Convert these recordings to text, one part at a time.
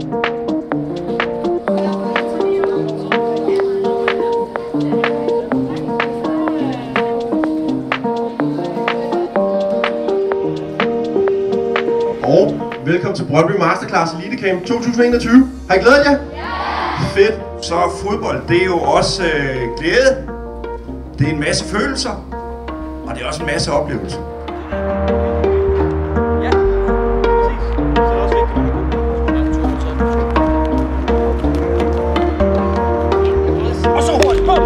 Og velkommen til Brøndby Masterclass Elite Camp 2021. Har I glædet jer? Ja! Fedt. Så fodbold, det er jo også glæde. Det er en masse følelser. Og det er også en masse oplevelser. Og så hurtigt på!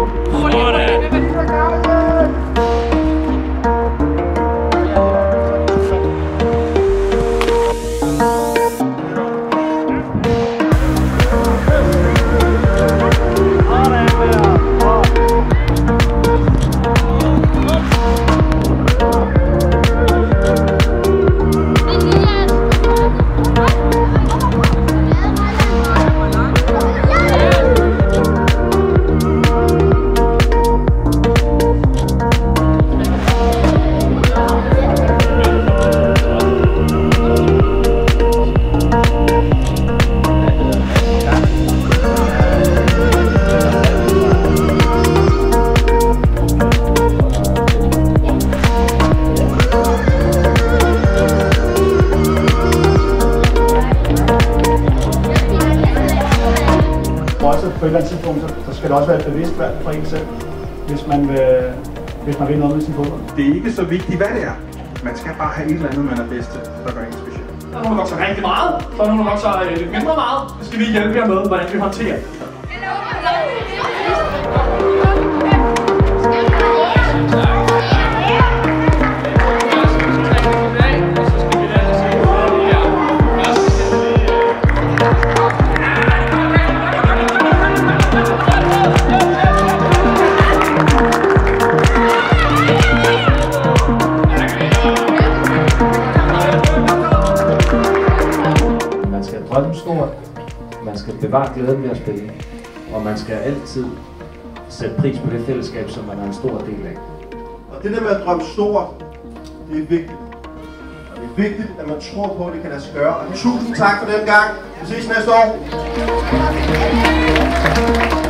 Også på et eller andet tidspunkt, så skal det også være et bevidst valg for en selv, hvis man vil noget med sin fodbold. Det er ikke så vigtigt, hvad det er. Man skal bare have et eller andet, man er bedst til, der gør en speciel. Der er nogen, der vokser rigtig meget, så er der nogen, der vokser lidt mindre meget. Så skal vi hjælpe jer med, hvordan vi håndterer det. Man skal drømme stort, man skal bevare glæden ved at spille, og man skal altid sætte pris på det fællesskab, som man er en stor del af. Og det der med at drømme stort, det er vigtigt. Og det er vigtigt, at man tror på, at det kan lade sig gøre. Og tusind tak for den gang. Vi ses næste år.